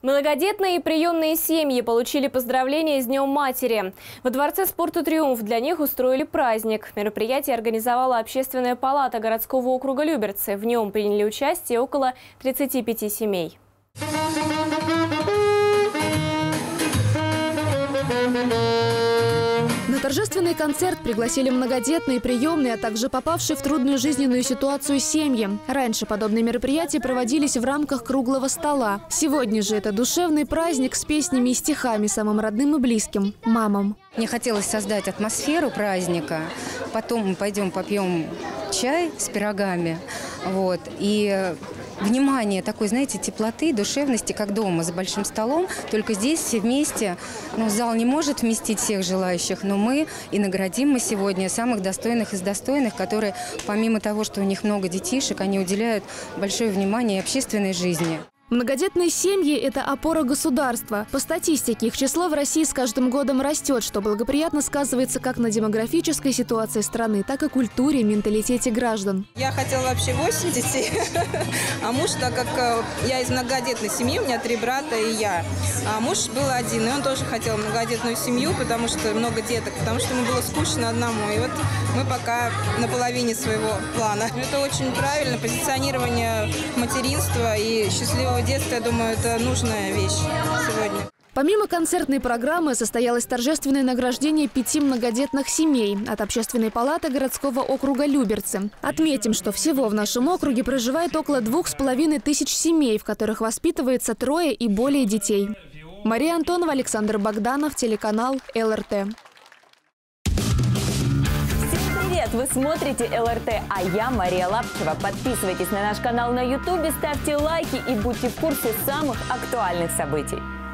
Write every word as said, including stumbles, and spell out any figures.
Многодетные и приемные семьи получили поздравления с Днем матери. Во Дворце спорта «Триумф» для них устроили праздник. Мероприятие организовала Общественная палата городского округа Люберцы. В нем приняли участие около тридцати пяти семей. На торжественный концерт пригласили многодетные, приемные, а также попавшие в трудную жизненную ситуацию семьи. Раньше подобные мероприятия проводились в рамках круглого стола. Сегодня же это душевный праздник с песнями и стихами самым родным и близким – мамам. Мне хотелось создать атмосферу праздника. Потом мы пойдем попьем чай с пирогами. Вот, и внимание такой, знаете, теплоты, душевности, как дома, за большим столом. Только здесь все вместе. Ну, зал не может вместить всех желающих, но мы и наградим мы сегодня самых достойных из достойных, которые, помимо того, что у них много детишек, они уделяют большое внимание общественной жизни. Многодетные семьи – это опора государства. По статистике, их число в России с каждым годом растет, что благоприятно сказывается как на демографической ситуации страны, так и культуре, менталитете граждан. Я хотела вообще восемь детей, а муж, так как я из многодетной семьи, у меня три брата и я, а муж был один, и он тоже хотел многодетную семью, потому что много деток, потому что ему было скучно одному. И вот мы пока на половине своего плана. Это очень правильно, позиционирование материнства и счастливого детства, я думаю, это нужная вещь сегодня. Помимо концертной программы состоялось торжественное награждение пяти многодетных семей от Общественной палаты городского округа Люберцы. Отметим, что всего в нашем округе проживает около двух с половиной тысяч семей, в которых воспитывается трое и более детей. Мария Антонова, Александр Богданов, телеканал эл эр тэ. Привет! Вы смотрите эл эр тэ, а я Мария Лапчева. Подписывайтесь на наш канал на ютубе, ставьте лайки и будьте в курсе самых актуальных событий.